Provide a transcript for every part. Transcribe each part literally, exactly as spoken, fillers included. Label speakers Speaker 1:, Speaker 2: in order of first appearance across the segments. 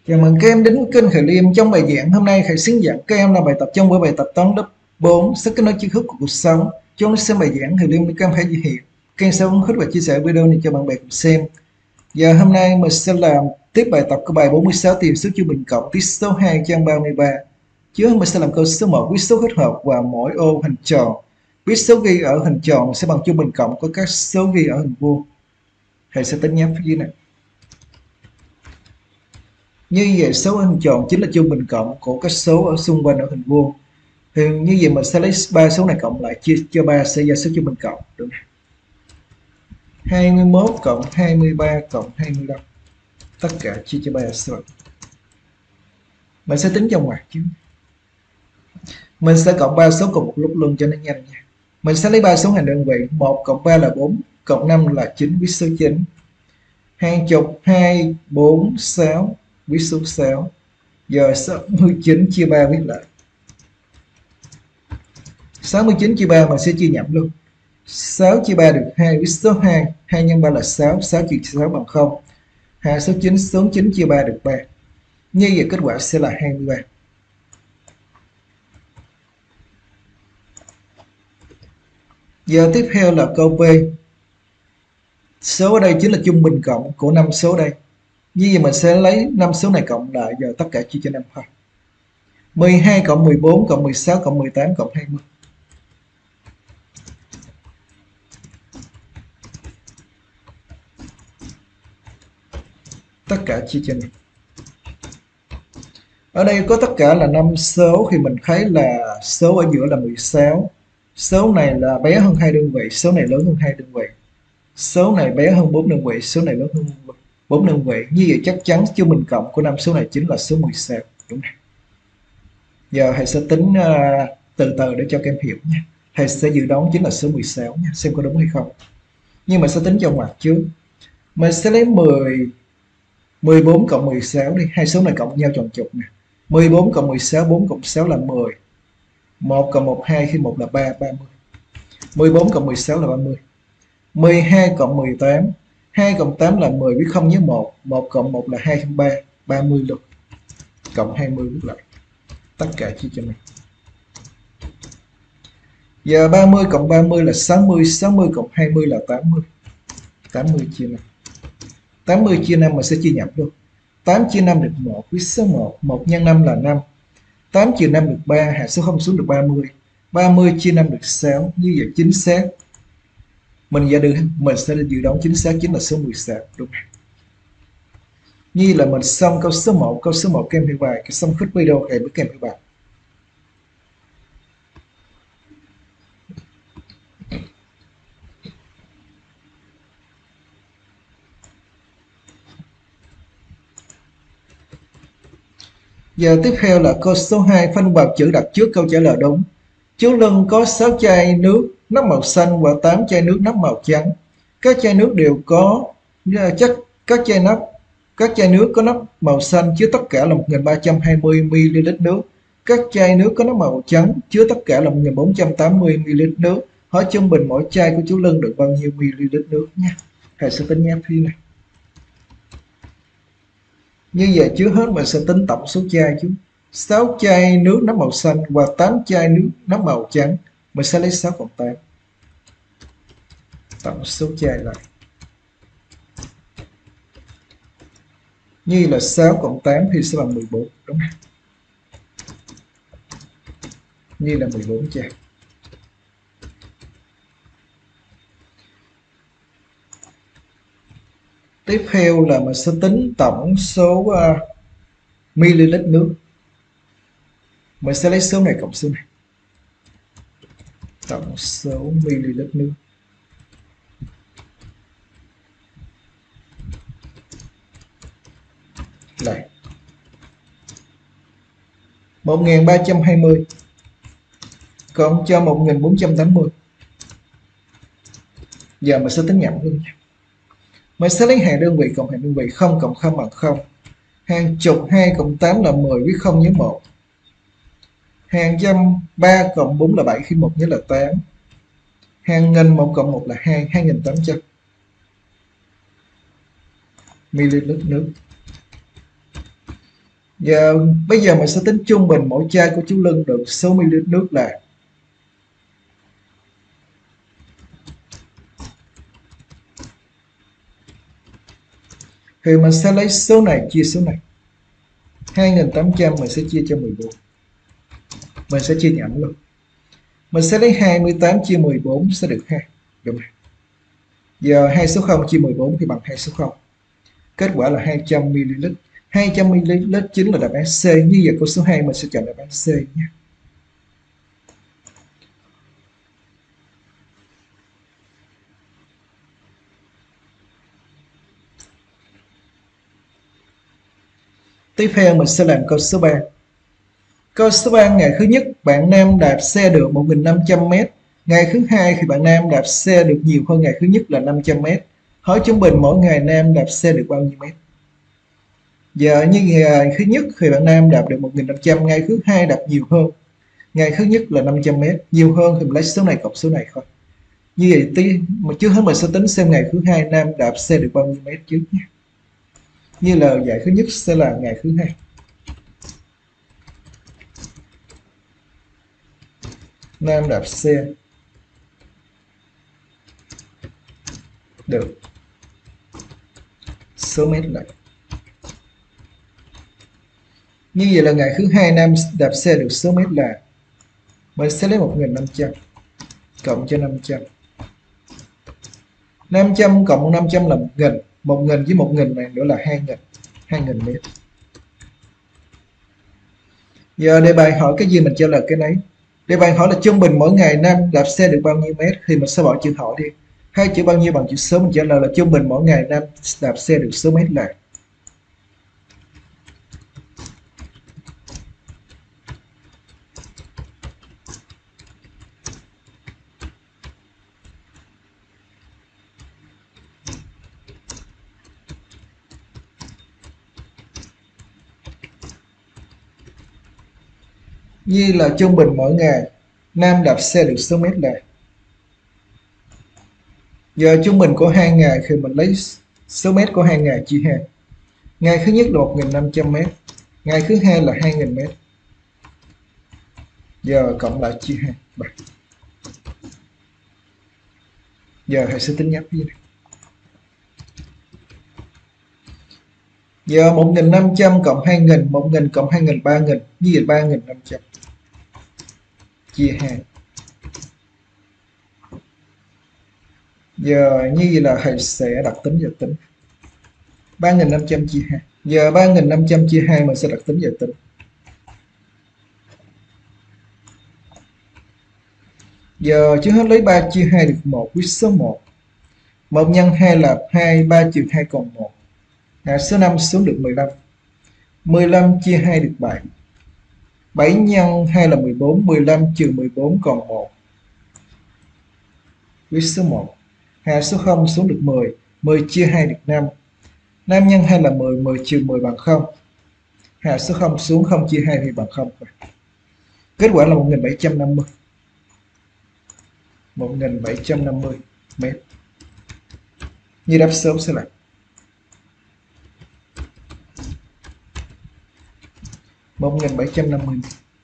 Speaker 1: Chào mừng các em đến kênh Khải Liêm. Trong bài giảng hôm nay, Khải xin giảng các em là bài tập trong buổi bài tập toán lớp bốn sức kết nối tri thức của cuộc sống. Chúng xem bài giảng Khải Liêm các em hãy hiện kênh sẽ ấn khích và chia sẻ video này cho bạn bè cùng xem. Giờ hôm nay mình sẽ làm tiếp bài tập của bài bốn mươi sáu tìm số trung bình cộng tiết số hai trang ba mươi ba. Trước mình sẽ làm câu số một viết số kết hợp và mỗi ô hình tròn. Viết số ghi ở hình tròn sẽ bằng trung bình cộng của các số ghi ở hình vuông. Thầy sẽ tính nháp phía dưới này. Như vậy số hình tròn chính là trung bình cộng của các số ở xung quanh ở hình vuông. Thì như vậy mình sẽ lấy ba số này cộng lại chia cho ba sẽ ra số trung bình cộng, đúng không? hai mươi mốt cộng hai mươi ba cộng hai mươi lăm. Tất cả chia cho ba số. Mình sẽ tính trong ngoặc chứ. Mình sẽ cộng ba số cùng một lúc luôn cho nó nhanh nha. Mình sẽ lấy ba số thành đơn vị, một cộng ba là bốn, cộng năm là chín, viết số chín. Hàng chục hai, bốn, sáu, viết số sáu. Giờ sáu mươi chín chia ba viết lại. sáu mươi chín chia ba mình sẽ chia nhẩm luôn. sáu chia ba được hai, viết số hai. hai nhân ba là sáu, sáu trừ sáu bằng không. hai số chín, số chín chia ba được ba. Như vậy kết quả sẽ là hai mươi ba. Giờ tiếp theo là câu B. Số ở đây chính là trung bình cộng của năm số đây. Như vậy mình sẽ lấy năm số này cộng lại, giờ tất cả chia cho năm thôi. mười hai cộng mười bốn cộng mười sáu cộng mười tám cộng hai mươi. Tất cả chia cho năm. Ở đây có tất cả là năm số thì mình thấy là số ở giữa là mười sáu. Số này là bé hơn hai đơn vị, số này lớn hơn hai đơn vị. Số này bé hơn bốn đơn vị, số này lớn hơn bốn đơn vị. Như vậy chắc chắn trung bình cộng của năm số này chính là số mười sáu, đúng không? Giờ thầy sẽ tính uh, từ từ để cho các em hiểu nha. Thầy sẽ dự đoán chính là số mười sáu nha, xem có đúng hay không. Nhưng mà sẽ tính trong ngoặc trước. Mình sẽ lấy mười, mười bốn cộng mười sáu đi, hai số này cộng nhau tròn chục nè. mười bốn cộng mười sáu, bốn cộng sáu là mười. một cộng một, hai khi một là ba, ba mươi. mười bốn cộng mười sáu là ba mươi. mười hai cộng mười tám, hai cộng tám là mười, viết không nhớ một. một cộng một là hai, ba, ba mươi luôn. Cộng hai mươi viết lại. Tất cả chia cho mình. Giờ ba mươi cộng ba mươi là sáu mươi, sáu mươi cộng hai mươi là tám mươi. tám mươi chia năm. tám mươi chia năm mà sẽ chia nhập luôn. tám chia năm được một, viết số một. một nhân năm là năm. tám trừ năm được ba, hạ số không xuống được ba mươi. ba mươi chia năm được sáu, như vậy chính xác. Mình ra được mình sẽ dự đoán chính xác chính là số mười sáu, đúng không? Như là mình xong câu số một, câu số một kèm theo bài, cái xong khích video kèm với kèm theo bài. Giờ tiếp theo là câu số hai, phân vào chữ đặt trước câu trả lời đúng. Chú Lân có sáu chai nước nắp màu xanh và tám chai nước nắp màu trắng. Các chai nước đều có chắc các chai nắp các chai nước có nắp màu xanh chứa tất cả là một nghìn ba trăm hai mươi mi li lít nước. Các chai nước có nắp màu trắng chứa tất cả là một nghìn bốn trăm tám mươi mi li lít nước. Hỏi trung bình mỗi chai của chú Lân được bao nhiêu mi li lít nước nha. Thầy sẽ tính nháp phi này. Như vậy trước hết mình sẽ tính tổng số chai chứ. sáu chai nước nắp màu xanh và tám chai nước nắp màu trắng. Mình sẽ lấy sáu cộng tám. Tổng số chai lại. Như là sáu cộng tám thì sẽ bằng mười bốn, đúng không? Như là mười bốn chai. Tiếp theo là mình sẽ tính tổng số uh, ml nước. Mình sẽ lấy số này cộng số này. Tổng số ml nước. Lại. một nghìn ba trăm hai mươi cộng cho một nghìn bốn trăm tám mươi. Giờ mình sẽ tính nhẩm luôn nha. Mình sẽ lấy hàng đơn vị cộng hàng đơn vị, không cộng không bằng không. Hàng chục hai cộng tám là mười, viết không nhớ một. Hàng trăm ba cộng bốn là bảy, khi một nhớ là tám. Hàng nghìn một cộng một là hai, hai nghìn tám trăm ml nước. Giờ bây giờ mình sẽ tính trung bình mỗi chai của chú Lân được số mi-li-lít nước là, thì mình sẽ lấy số này chia số này, hai nghìn tám trăm mình sẽ chia cho mười bốn, mình sẽ chia nhẩm luôn. Mình sẽ lấy hai mươi tám chia mười bốn sẽ được hai. Đúng rồi. Giờ hai số không chia mười bốn thì bằng hai số không. Kết quả là hai trăm mi-li-lít. hai trăm mi-li-lít chính là đáp án C. Như vậy câu số hai mình sẽ chọn đáp án C nhé. Tiếp theo mình sẽ làm câu số ba. Câu số ba, ngày thứ nhất bạn nam đạp xe được một nghìn năm trăm mét. Ngày thứ hai thì bạn nam đạp xe được nhiều hơn ngày thứ nhất là năm trăm mét. Hỏi trung bình mỗi ngày nam đạp xe được bao nhiêu mét? Giờ như ngày thứ nhất thì bạn nam đạp được một nghìn năm trăm, ngày thứ hai đạp nhiều hơn. Ngày thứ nhất là năm trăm mét, nhiều hơn thì mình lấy số này cộng số này thôi. Như vậy tí mà trước hết mình sẽ tính xem ngày thứ hai nam đạp xe được bao nhiêu mét trước nhé. Như là giải thứ nhất sẽ là ngày thứ hai. Nam đạp xe được số mét lại. Như vậy là ngày thứ hai nam đạp xe được số mét là, mình sẽ lấy một nghìn năm trăm cộng cho năm trăm. năm trăm cộng năm trăm là một nghìn. một nghìn với một nghìn này nữa là hai nghìn. hai nghìn mét. Giờ đề bài hỏi cái gì mình trả lời cái nấy. Đề bài hỏi là trung bình mỗi ngày nam đạp xe được bao nhiêu mét, thì mình sẽ bỏ chữ hỏi đi. Hai chữ bao nhiêu bằng chữ số, mình trả lời là trung bình mỗi ngày nam đạp xe được số mét là. Như là trung bình mỗi ngày nam đạp xe được số mét là. Giờ trung bình của hai ngày thì mình lấy số mét của hai ngày chia hai. Ngày thứ nhất là một nghìn năm trăm mét, ngày thứ hai là hai nghìn mét. Giờ cộng lại chia hai. Giờ thầy sẽ tính nháp như này. Giờ một nghìn năm trăm cộng hai nghìn, một nghìn cộng hai nghìn ba nghìn, như vậy ba nghìn năm trăm. Chia hai. Giờ như vậy là thầy sẽ đặt tính giờ tính. ba nghìn năm trăm chia hai. Giờ ba nghìn năm trăm chia hai mình sẽ đặt tính giờ tính. Giờ trước hết lấy ba chia hai được một, quyết số một. một nhân hai là hai, ba trừ hai còn một. Hạ số năm xuống được mười lăm. mười lăm chia hai được bảy. bảy nhân hai là mười bốn, mười lăm trừ mười bốn còn một. Quyết số một. Hạ số không xuống được mười. mười chia hai được năm. năm nhân hai là mười, mười trừ mười bằng không. Hạ số không xuống, không chia hai thì bằng không. Kết quả là một nghìn bảy trăm năm mươi. một nghìn bảy trăm năm mươi mét. Như đáp số sẽ là một nghìn bảy trăm năm mươi.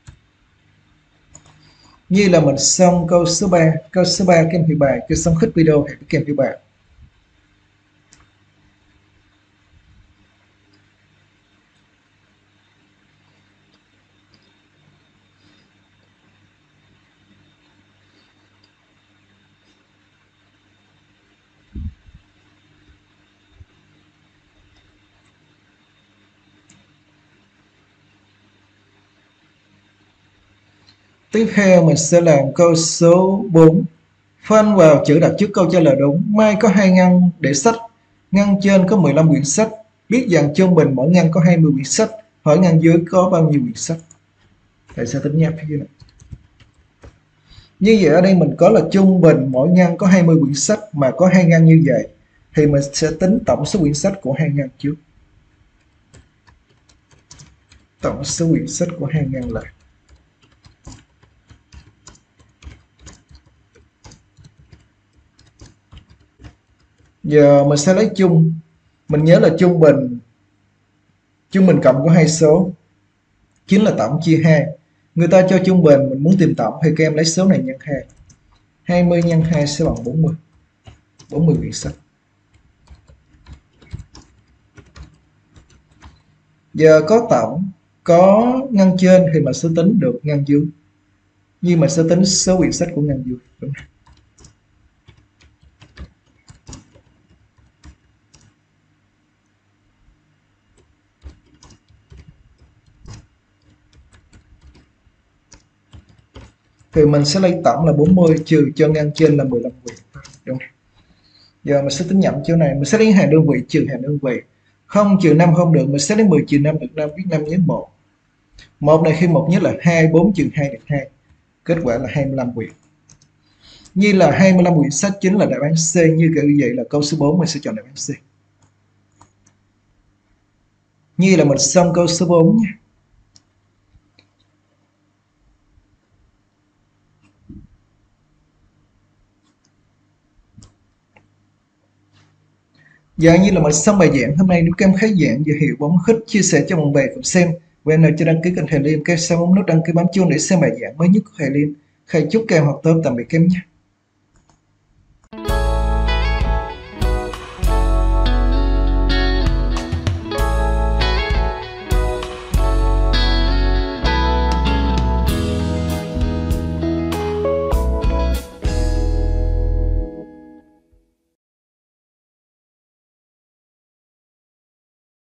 Speaker 1: Như là mình xong câu số ba. Câu số ba các em hiểu bài. Cứ xong khích video hãy các em hiểu bài. Tiếp theo mình sẽ làm câu số bốn. Phân vào chữ đặt trước câu trả lời đúng. Mai có hai ngăn để sách. Ngăn trên có mười lăm quyển sách. Biết rằng trung bình mỗi ngăn có hai mươi quyển sách. Hỏi ngăn dưới có bao nhiêu quyển sách. Thầy sẽ tính nháp phía này. Như vậy ở đây mình có là trung bình mỗi ngăn có hai mươi quyển sách, mà có hai ngăn như vậy thì mình sẽ tính tổng số quyển sách của hai ngăn trước. Tổng số quyển sách của hai ngăn là, giờ mình sẽ lấy chung. Mình nhớ là trung bình Trung bình cộng có hai số. chín là tổng chia hai. Người ta cho trung bình, mình muốn tìm tổng thì các em lấy số này nhân hai. hai mươi nhân hai sẽ bằng bốn mươi. bốn mươi quyển sách. Giờ có tổng, có ngăn trên thì mình sẽ tính được ngăn dưới. Nhưng mà sẽ tính số quyển sách của ngăn dưới. Đúng rồi. Thì mình sẽ lấy tổng là bốn mươi trừ cho ngăn trên là mười lăm quyển. Đúng không? Giờ mình sẽ tính nhẩm chỗ này, mình sẽ lấy hàng đơn vị trừ hàng đơn vị. Không trừ năm không được, mình sẽ lấy mười trừ năm được năm, viết năm nhớ một. một này khi một nhất là hai, bốn trừ hai được hai. Kết quả là hai mươi lăm quyển. Như là hai mươi lăm quyển sách chính là đáp án C, như vậy là câu số bốn mình sẽ chọn đáp án C. Như là mình xong câu số bốn nha. Giờ như là mình xong bài giảng hôm nay. Nếu các em thấy giảng và hiểu bóng khích, chia sẻ cho bạn bè cùng xem. Và nào cho đăng ký kênh Thầy Liêm, các em bấm nút đăng ký bấm chuông để xem bài giảng mới nhất của Thầy Liêm. Thầy chúc các em học tốt, tạm biệt các em nhé.